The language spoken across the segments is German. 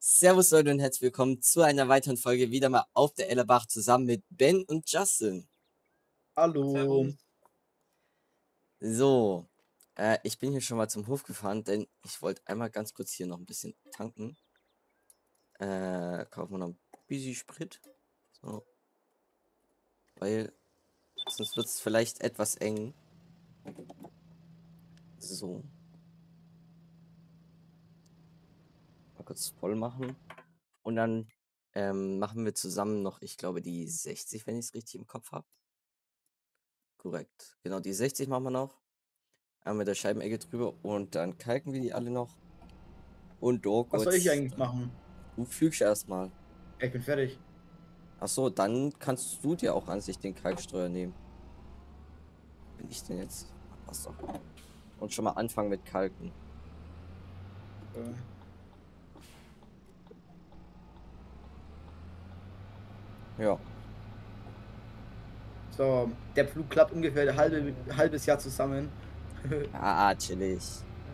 Servus Leute und herzlich willkommen zu einer weiteren Folge wieder mal auf der Ellerbach zusammen mit Ben und Justin. Hallo. Servus. So, ich bin hier schon mal zum Hof gefahren, denn ich wollte einmal ganz kurz hier noch ein bisschen tanken. Kaufen wir noch ein bisschen Sprit. So, weil sonst wird es vielleicht etwas eng. So, mal kurz voll machen. Und dann machen wir zusammen noch, ich glaube, die 60, wenn ich es richtig im Kopf habe. Korrekt. Genau, die 60 machen wir noch. Einmal mit der Scheibenecke drüber und dann kalken wir die alle noch. Und da Was soll ich geht's eigentlich dann. machen? Du fügst erstmal. Ja, ich bin fertig. Achso, dann kannst du dir auch an sich den Kalkstreuer nehmen. Bin ich denn jetzt? Passt doch. Und schon mal anfangen mit Kalken. Äh, Ja. So, der Flug klappt ungefähr ein halbes Jahr zusammen. Ah, chillig.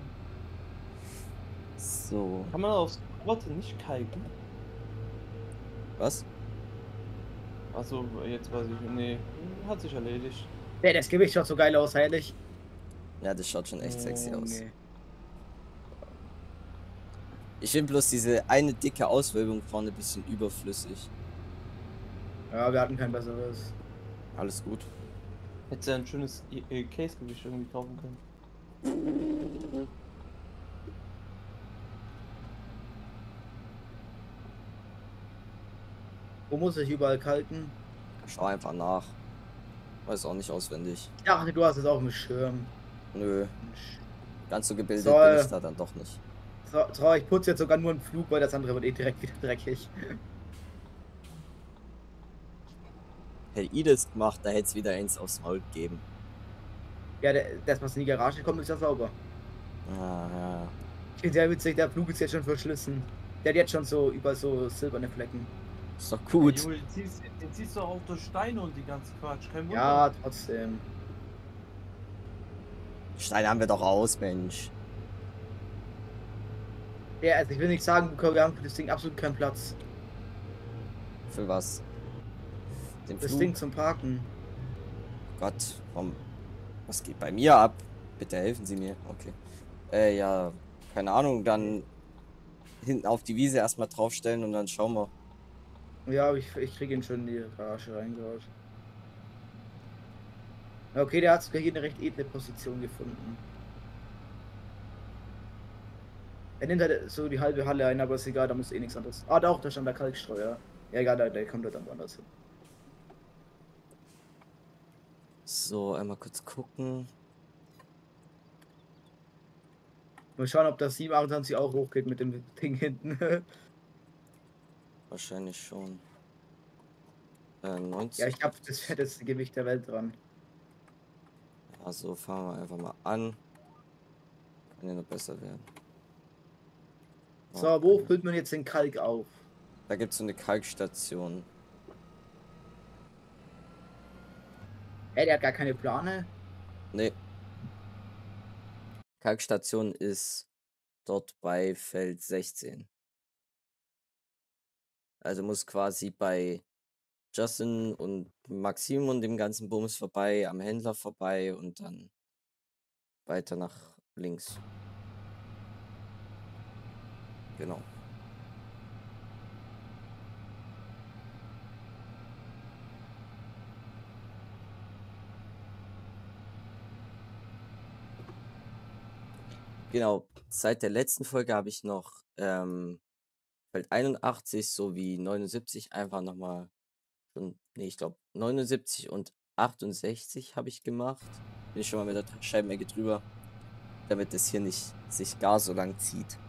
So. Kann man aufs Worte nicht kalken? Was? Achso, jetzt weiß ich. Nee, hat sich erledigt. Ja, das Gewicht schaut so geil aus, ehrlich. Ja, das schaut schon echt sexy aus. Junge. Ich finde bloß diese eine dicke Auswölbung vorne ein bisschen überflüssig. Ja, wir hatten kein besseres. Alles gut. Hätte ja ein schönes Case-Gewicht irgendwie kaufen können. Wo muss ich überall kalken? Schau einfach nach. Weiß auch nicht auswendig. Ich dachte, du hast es auf dem Schirm. Nö, Mensch. ganz so gebildet So, bin ich da dann doch nicht. so, ich putze jetzt sogar nur einen Flug, weil das andere wird eh direkt wieder dreckig. Hätte ich das gemacht, da hätte es wieder eins aufs Maul gegeben. Ja, das, was in die Garage kommt, ist ja sauber. Ah, ja. Ich finde sehr witzig, der Flug ist jetzt schon verschlissen. Der hat jetzt schon so über so silberne Flecken. Ist doch gut. Junge, den ziehst du auch durch Steine und die ganze Quatsch. Kein Wunder. Ja, trotzdem. Steine haben wir doch aus, Mensch. Ja, also ich will nicht sagen, wir haben für das Ding absolut keinen Platz. Für was? Den Das Flug? Ding zum Parken. Gott, was geht bei mir ab? Bitte helfen Sie mir. Okay. Ja, keine Ahnung, dann hinten auf die Wiese erstmal draufstellen und dann schauen wir. Ja, ich kriege ihn schon in die Garage reingehauen. Okay, der hat sogar hier eine recht edle Position gefunden. Er nimmt halt so die halbe Halle ein, aber ist egal, da muss eh nichts anderes. Ah, doch, da stand der Kalkstreuer. Ja, egal, der kommt da dann woanders hin. So, einmal kurz gucken. Mal schauen, ob das 728 auch hochgeht mit dem Ding hinten. Wahrscheinlich schon. Ja, 90. ich habe das fetteste Gewicht der Welt dran. Also fangen wir einfach mal an. Kann ja noch besser werden. So, wo füllt man jetzt den Kalk auf? Da gibt es so eine Kalkstation. Ey, der hat gar keine Plane. Nee. Kalkstation ist dort bei Feld 16. Also muss quasi bei Justin und Maxim und dem ganzen Bums vorbei, am Händler vorbei und dann weiter nach links. Genau. Genau. Seit der letzten Folge habe ich noch Feld 81 sowie 79 einfach nochmal schon, nee, ich glaube 79 und 68 habe ich gemacht. Bin ich schon mal mit der Scheibenecke drüber, damit es hier nicht sich gar so lang zieht.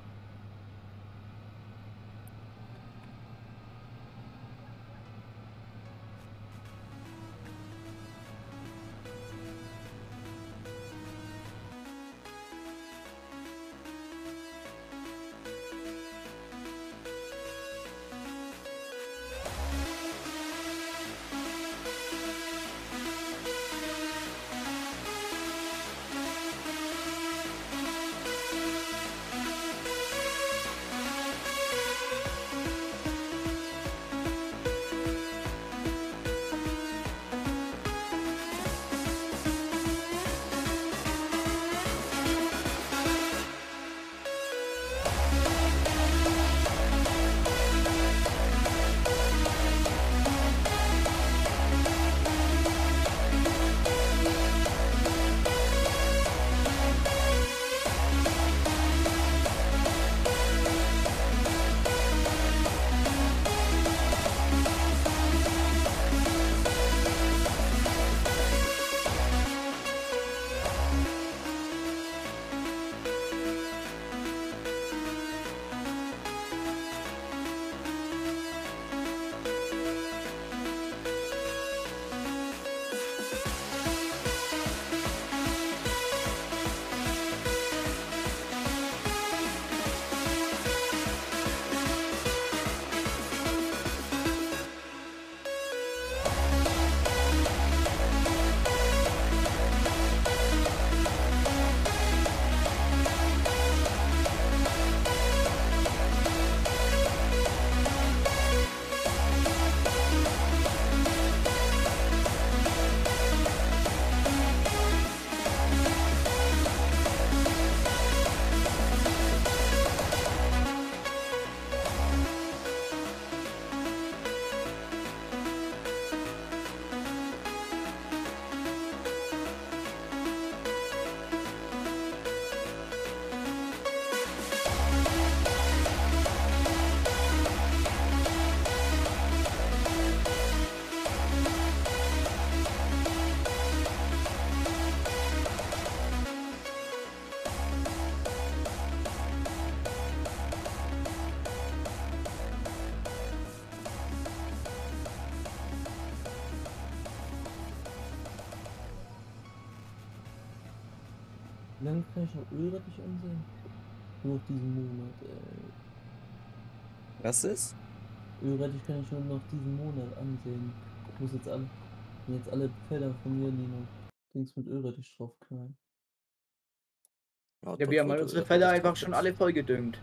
Wie lange kann ich noch Ölrettich ansehen? Nur noch diesen Monat, ey. Was ist? Ölrettich kann ich nur noch diesen Monat ansehen. Ich muss jetzt alle Felder von mir, die noch Dings mit Ölrettich draufknallen. Ja, Ja, dort, wir haben wo halt du unsere Ölrettich Felder drauf einfach schon gibst. alle voll gedüngt.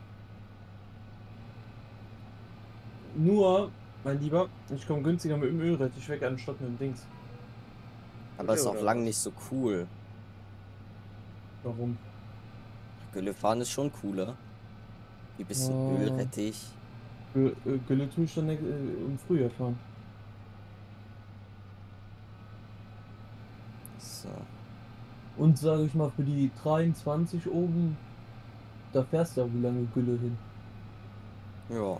Nur, mein Lieber, ich komme günstiger mit dem Ölrettich weg, anstatt mit dem Dings. Aber ist auch Oder lang was? nicht so cool. Warum? Gülle fahren ist schon cooler. Wie bist du Ah, Ölrettich? Gülle tue ich dann im Frühjahr fahren. So. Und sage ich mal, für die 23 oben, da fährst du ja wie lange Gülle hin. Ja.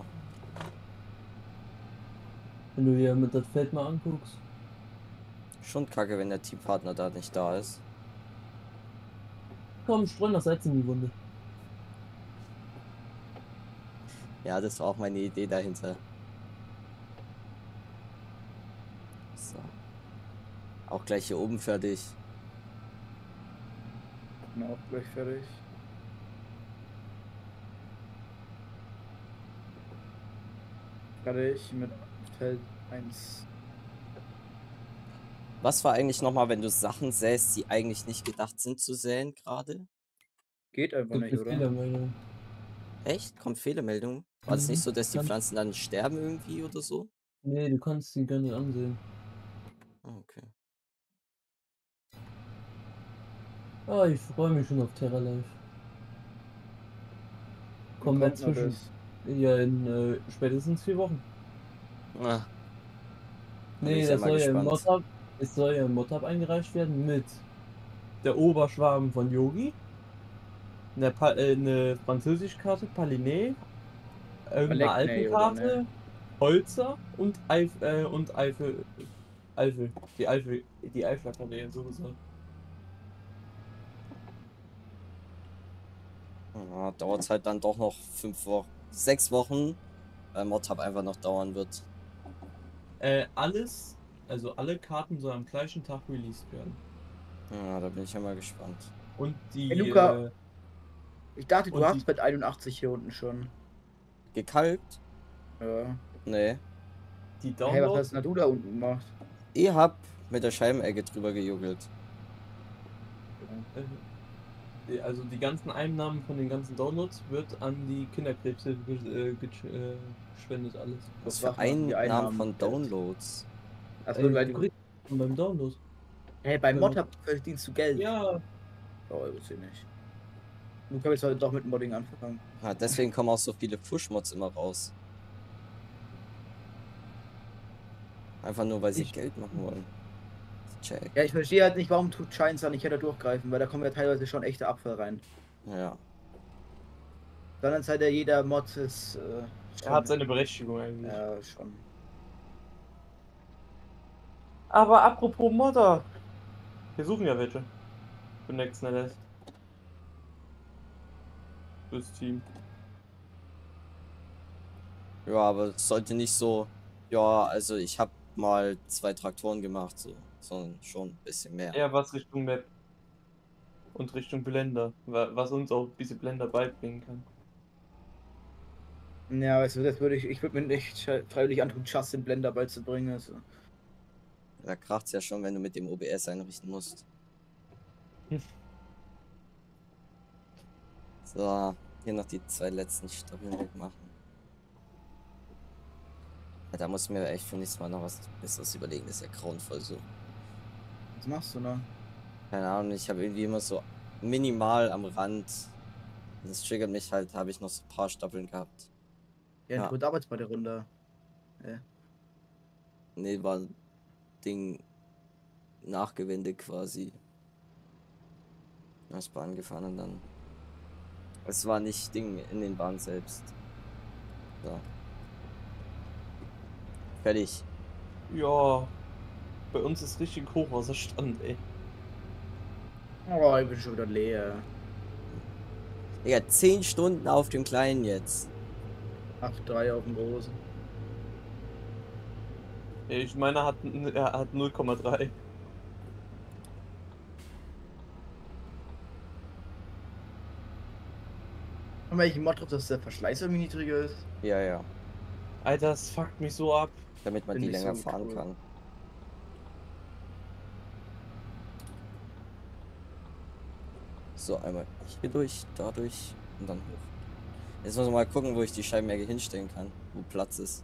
Wenn du dir mit das Feld mal anguckst. Schon kacke, wenn der Teampartner da nicht da ist. Komm, streuen das Salz in die Wunde. Ja, das war auch meine Idee dahinter. So. Auch gleich hier oben fertig. Bin auch gleich fertig. Fertig mit Feld 1. Was war eigentlich nochmal, wenn du Sachen säst, die eigentlich nicht gedacht sind zu säen gerade? Geht einfach Gibt nicht, eine oder? Fehlermeldung. Echt? Kommt Fehlermeldung? War das nicht so, dass die Kann- Pflanzen dann sterben irgendwie oder so? Nee, du kannst sie gar nicht ansehen. Ah, okay. Ah, ich freue mich schon auf Terra Life. Wann Kommen wir kommt noch zwischen. das? Ja, in spätestens 4 Wochen. Ah, da bin Nee, ich ja das mal soll ja im gespannt. Mod-Hub. Es soll ja im Mod-Hub eingereicht werden mit der Oberschwarm von Yogi, eine Französischkarte, Paliné, irgendeine Alekney, oder Alpenkarte, ne? Holzer und Eifel. Die Eifler Karte, so gesagt. Ja, dauert es halt dann doch noch 5 Wochen, 6 Wochen, weil Mod-Hub einfach noch dauern wird. Alles, also alle Karten sollen am gleichen Tag released werden. Ja, da bin ich ja mal gespannt. Und Hey die, Luca, ich dachte, du und hast die, Feld 81 hier unten schon. Gekalkt? Ja. Nee. die Hey, was Downloads, hast denn du da unten gemacht? Ich hab mit der Scheibenecke drüber gejuckelt. also die ganzen Einnahmen von den ganzen Downloads wird an die Kinderkrebshilfe gespendet alles. Was für Was machen die Einnahmen Einnahmen von Geld? Downloads? Achso, weil Du du. kriegst beim Download. Hey, beim Beim, Mod verdienst du Geld. ja, Oh, ich wusste nicht. Luca willst heute doch mit Modding anfangen. Ja, deswegen kommen auch so viele Push-Mods immer raus. Einfach nur, weil sie Ich- Geld machen wollen. Check. Ja, ich verstehe halt nicht, warum tut Shines da nicht da durchgreifen, weil da kommen ja teilweise schon echte Abfall rein. Ja. Dann ist halt ja jeder Mod ist. er hat seine Berechtigung eigentlich. Ja, schon. Aber apropos Modder, wir suchen ja welche. Für Next LS. Fürs Team. Ja, aber es sollte nicht so. Ja, also ich habe mal 2 Traktoren gemacht, so. Sondern schon ein bisschen mehr. Eher was Richtung Map. Und Richtung Blender. Was uns auch diese Blender beibringen kann. Ja, weißt du, das würde ich würde mir nicht freiwillig antun, Justin Blender beizubringen. Also. Da kracht's ja schon, wenn du mit dem OBS einrichten musst. So, hier noch die 2 letzten Stapeln wegmachen. Ja, da muss ich mir echt für nächstes Mal noch was Besseres überlegen. Das ist ja grauenvoll so. Was machst du da? Keine Ahnung, ich habe irgendwie immer so minimal am Rand. Das triggert mich halt, habe ich noch so ein paar Stapeln gehabt. Ja, Ja. du arbeitest bei der Runde. Ja. Nee, war ein Ding nachgewendet quasi. Das Bahn gefahren und dann. Es war nicht Ding in den Bahnen selbst. So. Fertig. Ja, bei uns ist richtig Hochwasserstand, ey. Oh, ich bin schon wieder leer. Digga, 10 Stunden auf dem Kleinen jetzt. 8,3 auf dem Großen. Ich meine, er hat 0,3. Haben wir eigentlich einen Mod drauf, dass der Verschleiß irgendwie niedriger ist? Ja, ja. Alter, das fuckt mich so ab. Damit man Finde die ich länger so fahren cool. kann. So, einmal hier durch, da durch und dann hoch. Jetzt muss man mal gucken, wo ich die Scheibenberge hinstellen kann, wo Platz ist.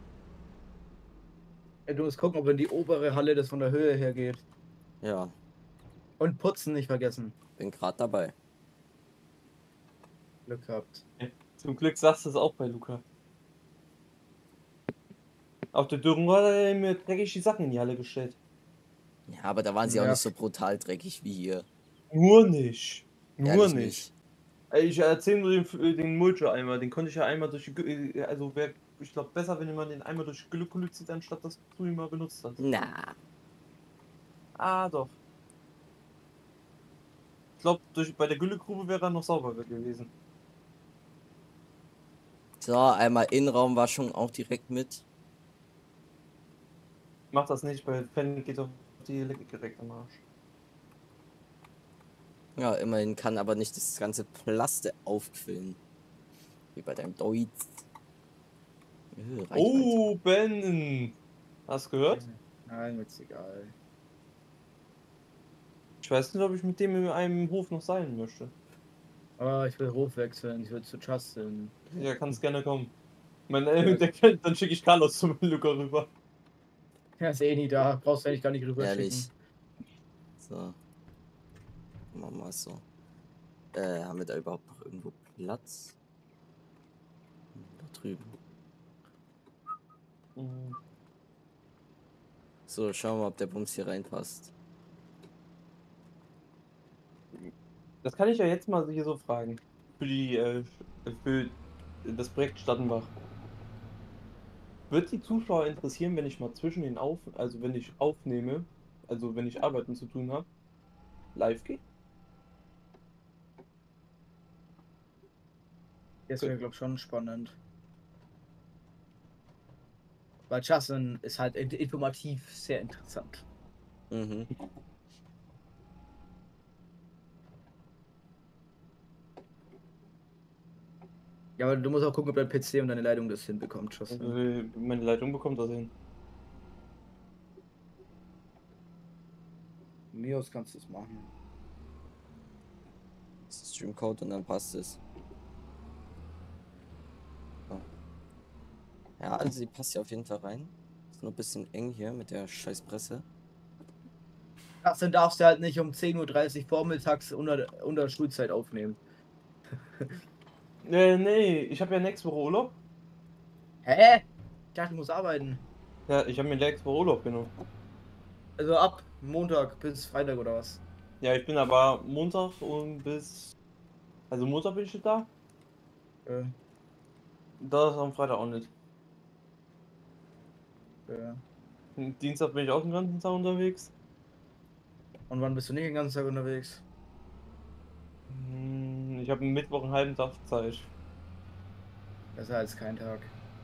Ja, du musst gucken, ob in die obere Halle das von der Höhe her geht. Ja, Und putzen nicht vergessen. bin gerade dabei. Glück gehabt. Zum Glück sagst du es auch bei Luca. Auf der Dürren hat er mir dreckig die Sachen in die Halle gestellt. Ja, aber da waren sie auch Ja. nicht so brutal dreckig wie hier. Nur nicht. Nur Ehrlich nicht. Ey, ich erzähl nur den Mulcher-Eimer, den konnte ich ja einmal durch die also wäre, ich glaube, besser, wenn man den einmal durch die Gülle zieht, anstatt dass du ihn mal benutzt hast. Na, Ah, doch. Ich glaube, bei der Güllegrube wäre er noch sauberer gewesen. so, einmal Innenraumwaschung auch direkt mit. Mach das nicht, weil Fan geht auf die Elektrik direkt am Arsch. Ja, immerhin kann aber nicht das ganze Plaste aufquillen. Wie bei deinem Deutz. Reichweite. Oh, Ben! Hast du gehört? Nein, mir ist egal. Ich weiß nicht, ob ich mit dem in einem Hof noch sein möchte. Oh, ich will Hof wechseln. Ich will zu Justin. Ja, kannst gerne kommen. Dann schicke ich Carlos zum Luca rüber. Er ist eh nie da. Brauchst du eigentlich gar nicht rüber Ehrlich. schicken. So. Machen wir mal so. Haben wir da überhaupt noch irgendwo Platz? Da drüben. Mhm. So, schauen wir mal, ob der Bums hier reinpasst. Das kann ich ja jetzt mal hier so fragen. Für das Projekt Stadtenbach. Wird die Zuschauer interessieren, wenn ich mal zwischen den also wenn ich aufnehme, also wenn ich Arbeiten zu tun habe, live gehe? Das wäre, glaube ich, schon spannend. Weil Justin ist halt informativ sehr interessant. Mhm. Ja, aber du musst auch gucken, ob dein PC und deine Leitung das hinbekommt, Also, Justin. meine Leitung bekommt das hin. Mios kannst du es machen. Streamcode und dann passt es. So. Ja, also die passt ja auf jeden Fall rein. Ist nur ein bisschen eng hier mit der Scheißpresse. Justin darfst du halt nicht um 10:30 Uhr vormittags unter Schulzeit aufnehmen. Nee, ich habe ja nächste Woche Urlaub. Hä? Ich dachte, du musst arbeiten. Ja, ich habe mir nächste Woche Urlaub genommen. Also ab Montag bis Freitag oder was? Ja, ich bin aber Montag also Montag bin ich da. Ja. Da ist am Freitag auch nicht. Ja. Dienstag bin ich auch den ganzen Tag unterwegs. Und wann bist du nicht den ganzen Tag unterwegs? Ich habe Mittwoch einen halben Tag Zeit. Besser als kein Tag.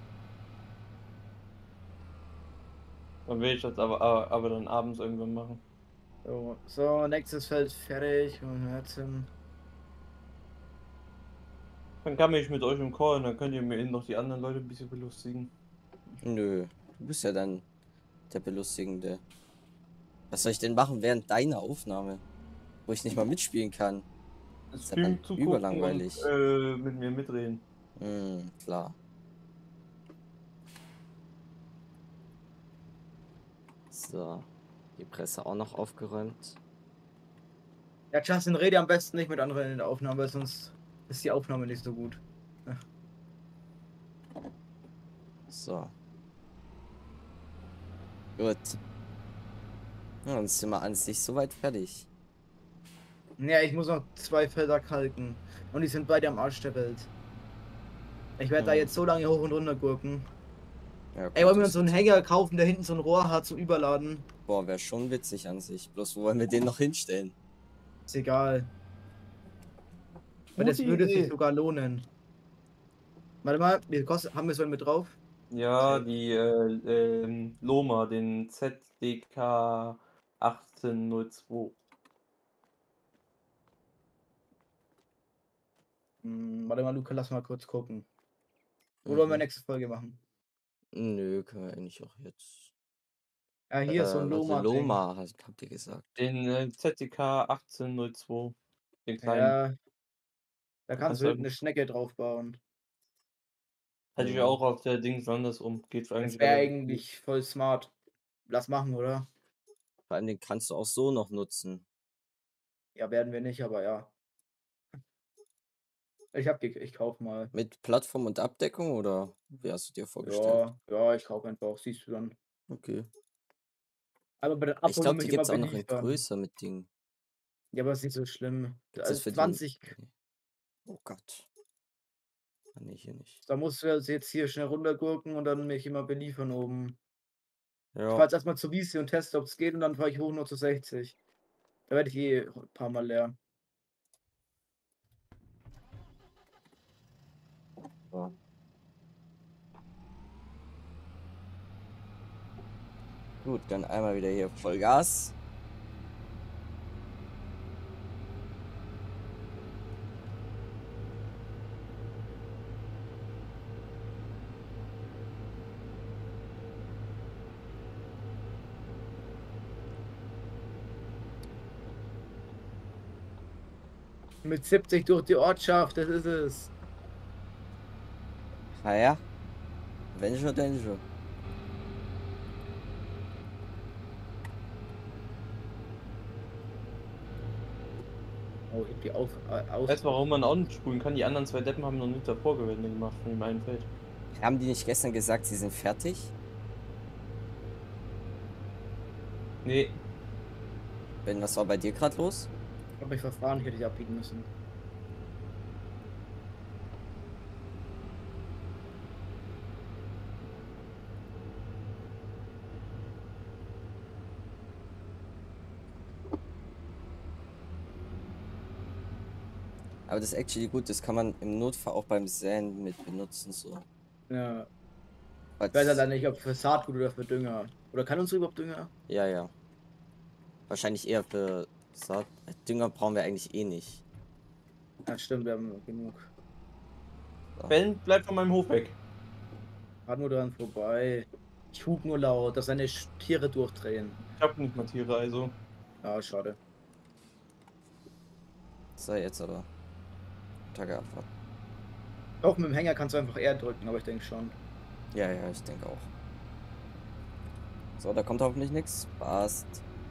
Dann will ich das aber dann abends irgendwann machen. So, nächstes Feld fertig. Und jetzt, Dann kann ich mit euch im Call und dann könnt ihr mir eben noch die anderen Leute ein bisschen belustigen. Nö, du bist ja dann der Belustigende. Was soll ich denn machen während deiner Aufnahme? Wo ich nicht mal mitspielen kann. Das ja dann Stream zugucken überlangweilig. und mit mir mitreden. Klar. So, die Presse auch noch aufgeräumt. ja, Justin, rede am besten nicht mit anderen in der Aufnahme, weil sonst ist die Aufnahme nicht so gut. So. Gut. Ja, dann sind wir an sich soweit fertig. Ja, ich muss noch 2 Felder kalken. Und die sind beide am Arsch der Welt. Ich werde da jetzt so lange hoch und runter gurken. Ja, Ey, wollen wir gut, uns so einen Hänger kaufen, der hinten so ein Rohr hat zum Überladen? boah, wäre schon witzig an sich. Bloß wo wollen wir den noch hinstellen? Ist egal. Weil das Gute würde sich Idee. sogar lohnen. Warte mal, wie kostet, haben wir so einen mit drauf? Ja, Okay. die Loma, den ZDK 1802. Warte mal, Luca, lass mal kurz gucken. Oder wollen wir Mhm. nächste Folge machen? Nö, können wir eigentlich auch jetzt. Ja, hier ist so ein Warte, Loma-Ding. Loma, habt ihr gesagt. Den ZTK 1802. Den kleinen. Ja, da kannst Kannst du du hinten eine Schnecke drauf bauen. Hatte ich ja auch auf der Dings andersrum. Geht Das eigentlich wäre relativ gut. eigentlich voll smart. Lass machen, oder? Vor allem den kannst du auch so noch nutzen. Ja, werden wir nicht, aber ja. Ich kauf mal. Mit Plattform und Abdeckung oder wie hast du dir vorgestellt? Ja, ich kauf einfach, siehst du dann. Okay. Aber bei der Ich Abholung glaube, mich die immer gibt's auch noch in beliefern. größer mit Ding. Ja, aber ist nicht so schlimm. Gibt's das Also für die? 20, Nee. Oh Gott. Ah, nee, hier nicht. da musst du jetzt hier schnell runtergurken und dann mich immer beliefern oben. Ich Ja. fahre jetzt erstmal zur Wiese und teste, ob es geht und dann fahre ich hoch nur zu 60. Da werde ich eh ein paar Mal leer. Ja. Gut, dann einmal wieder hier Vollgas. Mit 70 durch die Ortschaft, das ist es. Ah ja. Wenn schon, denn schon. Oh, ich hab die aus. Weißt du, warum man auch nicht spulen kann? Die anderen zwei Deppen haben noch nicht davor Gewände gemacht von dem einen Feld. Haben die nicht gestern gesagt, sie sind fertig? Nee, Ben, was war bei dir gerade los? Ich hab mich verfahren, ich hätte ich abbiegen müssen. Aber das ist actually gut, das kann man im Notfall auch beim Säen mit benutzen, so. Ja. Falls- Ich weiß halt nicht, ob für Saatgut oder für Dünger. Oder kann uns überhaupt Dünger? Ja, ja. Wahrscheinlich eher für Saat. Dünger brauchen wir eigentlich eh nicht. Ja, stimmt, wir haben genug. Ben, bleib von meinem Hof weg. Fahr nur dran vorbei. Ich hub nur laut, dass seine Tiere durchdrehen. Ich hab nicht mal Tiere, also. Ja, schade. So, jetzt aber. Tage Abfahrt. Auch mit dem Hänger kannst du einfach R drücken, aber ich denke schon. Ja, ja, ich denke auch. So, da kommt hoffentlich nichts. Passt.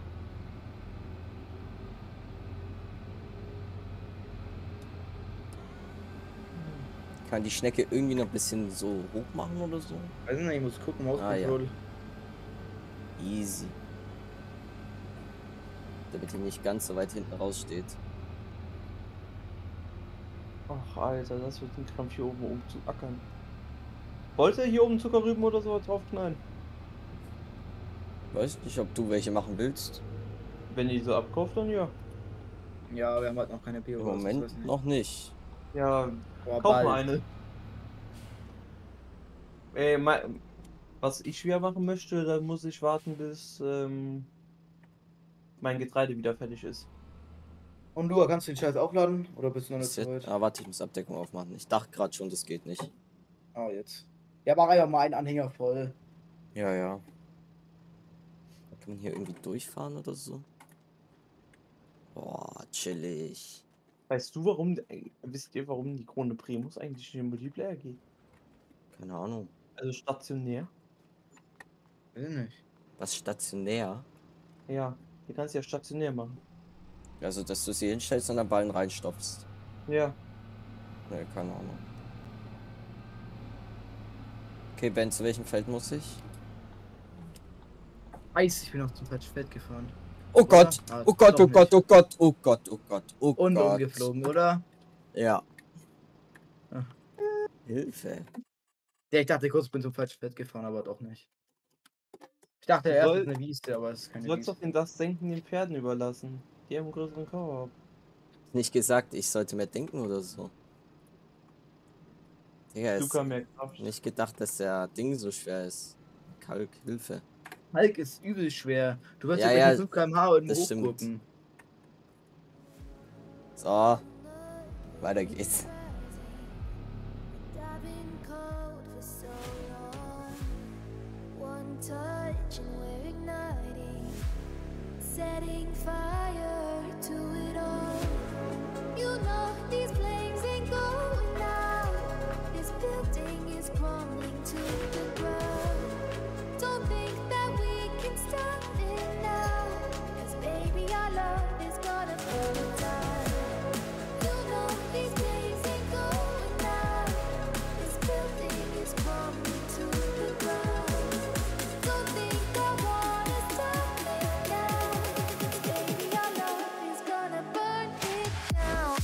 Kann die Schnecke irgendwie noch ein bisschen so hoch machen oder so? Weiß nicht, ich muss gucken, Ah, ja. Mauskontrolle. Easy. Damit die nicht ganz so weit hinten raussteht. Ach, Alter, das wird ein Krampf hier oben zu ackern. Wollte er hier oben Zuckerrüben oder so draufknallen? Weiß nicht, ob du welche machen willst. Wenn ihr die so abkauft, dann ja. Ja, wir haben halt noch keine Im Bio. Moment noch nicht. Ja, Boah, kauf bald. mal eine. Was ich schwer machen möchte, da muss ich warten, bis mein Getreide wieder fertig ist. Und du, kannst du den Scheiß aufladen? Oder bist du noch nicht Ist so jetzt, weit? warte, ich muss Abdeckung aufmachen. Ich dachte gerade schon, das geht nicht. Ah, jetzt. Ja, mach einfach mal einen Anhänger voll. Ja, ja. Kann man hier irgendwie durchfahren oder so? Boah, chillig. Weißt du, warum, wisst ihr, warum die Krone Primus eigentlich in den Multiplayer geht? Keine Ahnung. Also stationär? Weiß ich nicht. Was stationär? Ja, die kannst du ja stationär machen. Also, dass du sie hinstellst und dann Ballen reinstopfst. Ja. Ne, keine Ahnung. Okay, Ben, zu welchem Feld muss ich? Eis, ich bin noch zum falschen Feld gefahren. Oh Gott! Ah, Oh Gott, doch oh Gott, nicht. oh Gott, oh Gott, oh Gott, oh Und Gott. umgeflogen, oder? Ja. Ah. Hilfe. Ja, ich dachte kurz, ich bin zum falschen Feld gefahren, aber doch nicht. Ich dachte Du erst, es soll- ist eine Wiese, aber es ist Du keine sollst Wiese. doch das Senken den Pferden überlassen. Die haben einen größeren Korb. Nicht gesagt, ich sollte mehr denken oder so. Digga, ist Luca mehr Kraft. nicht gedacht, dass der Ding so schwer ist. Kalk, Hilfe. Hulk ist übel schwer. Du wirst Ja, ja, ja, mit 5 km/h irgendwo das stimmt. hochgucken. So. Weiter geht's. setting fire to it all. You know these flames ain't going out. This building is crumbling to the ground. Don't think that we can stop it now. 'Cause baby, our love is gonna burn it down. You know these flames ain't going out. This building is crumbling to the ground. Don't think I wanna stop it now. 'Cause baby, our love is gonna burn it down.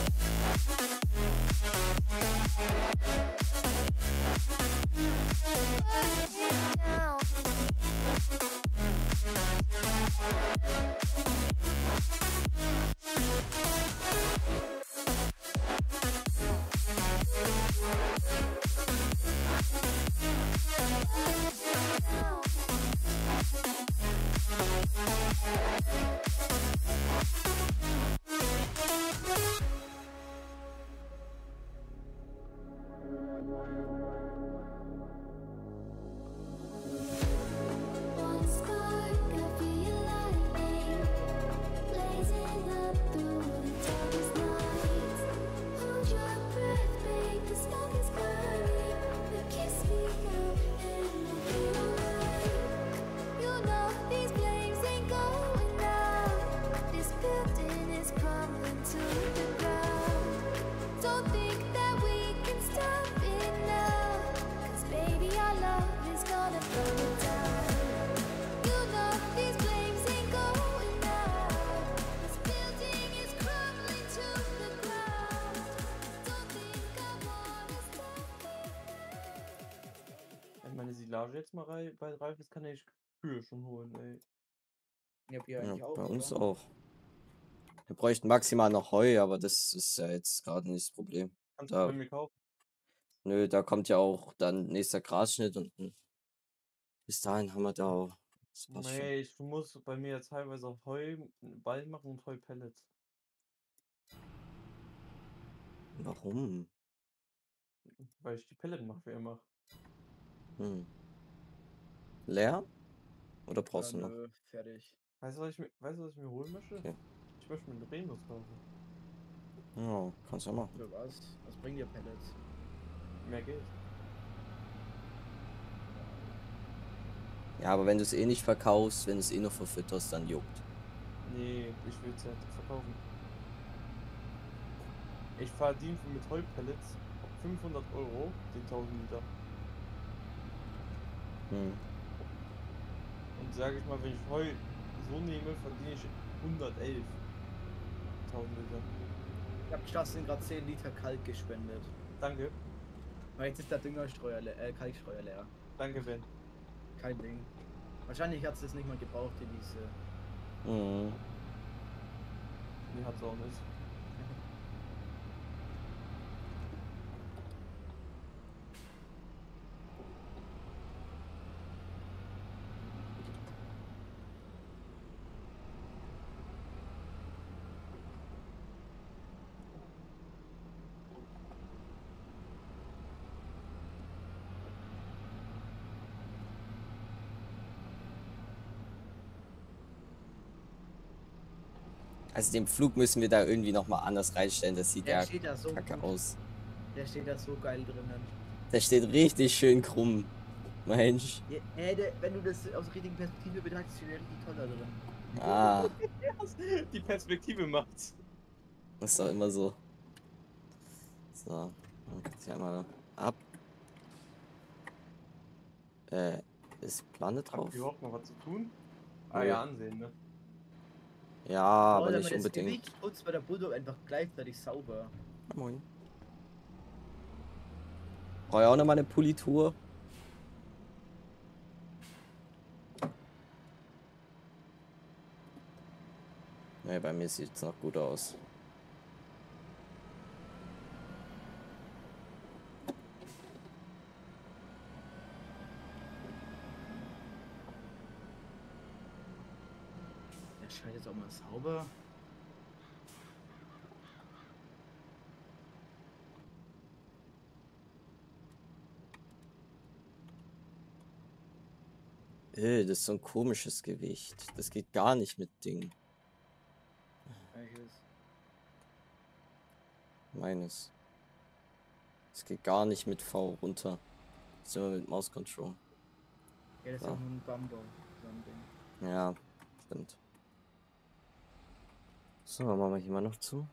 One spark, I feel lightning blazing up through the darkest nights. Hold your breath, babe, the smoke is burning. But kiss me now and we'll be alright. You know these flames ain't going out. This building is crumbling to the ground. Don't think that we can stop it now. 'Cause baby, our love is gonna burn it down. You know these flames ain't going out. This building is crumbling to the ground. Don't think I wanna stop it Wenn meine Silage jetzt mal bald reif ist, kann ich Kühe schon holen, ey. Ja, wir Ja, eigentlich auch, bei uns oder? auch. Wir bräuchten maximal noch Heu, aber das ist ja jetzt gerade nicht das Problem. Kannst du Da, bei mir kaufen? nö, da kommt ja auch dann nächster Grasschnitt und bis dahin haben wir da auch. Das passt schon. Nee, ich muss bei mir jetzt teilweise Heu, Ball machen und Heupellets. Warum? Weil ich die Pelletmafia mache. Hm. Leer? Oder brauchst du noch? Nö, fertig. Weißt du, was ich mir holen möchte? Okay. Ich möchte mir einen Renus kaufen. Ja, kannst du ja machen. Für was? Was bringen dir Pellets? Mehr Geld. Ja, aber wenn du es eh nicht verkaufst, wenn du es eh nur verfütterst, dann juckt. Nee, ich will es ja verkaufen. Ich verdiene mit Heupellets 500 Euro den 1000 Liter. Hm. Und sage ich mal, wenn ich Heu so nehme, verdiene ich 111. 1000 Liter. Ich hab Justin gerade 10 Liter Kalk gespendet. Danke. Weil jetzt ist der Kalkstreuer leer. Danke, Ben. Kein Ding. Wahrscheinlich hat es das nicht mal gebraucht, die Wiese. Mhm. Nee, hat's auch nicht. Also den Flug müssen wir da irgendwie nochmal anders reinstellen. Das sieht Der ja steht da so kacke gut. aus. Der steht da so geil drinnen. Der steht richtig schön krumm. Mensch. Ja, wenn du das aus der richtigen Perspektive betrachtest, steht der richtig toll da drin. Ah, Die Perspektive macht's. das ist doch immer so. So, dann kannst du ja mal ab. Ist Plane Habt drauf? ihr überhaupt noch was zu tun? Ah Nö. ja, ansehen, ne? Ja, aber Oder nicht man das unbedingt. Gewicht putzt bei der Bulldog einfach gleichzeitig sauber. Moin. Brauche ich auch noch mal eine Politur? Ne, bei mir sieht es noch gut aus. Der scheint jetzt auch mal sauber. Das ist so ein komisches Gewicht. Das geht gar nicht mit Ding. Welches? Meines. Das geht gar nicht mit V runter. Das ist immer mit Mouse Control. Ja, das ist Ja. auch nur ein Bumble. So ein Ding. Ja, stimmt. So, machen wir hier mal noch zu.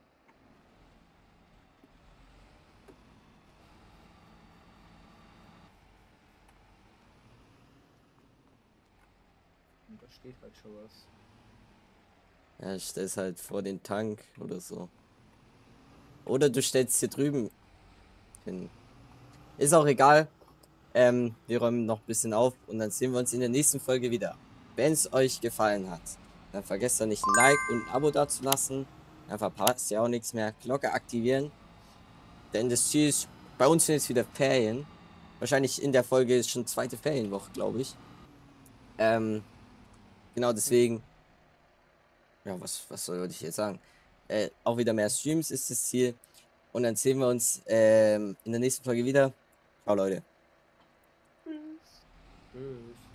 Und da steht halt schon was. Ja, ich stell's halt vor den Tank oder so. Oder du stellst hier drüben hin. Ist auch egal. Wir räumen noch ein bisschen auf und dann sehen wir uns in der nächsten Folge wieder. Wenn es euch gefallen hat, dann vergesst doch nicht ein Like und ein Abo dazulassen. Dann verpasst ihr auch nichts mehr. Glocke aktivieren. Denn das Ziel ist, bei uns sind jetzt wieder Ferien. Wahrscheinlich in der Folge ist schon zweite Ferienwoche, glaube ich. Genau deswegen. Ja, was soll ich jetzt sagen? Auch wieder mehr Streams ist das Ziel. Und dann sehen wir uns in der nächsten Folge wieder. Ciao, Leute. Tschüss.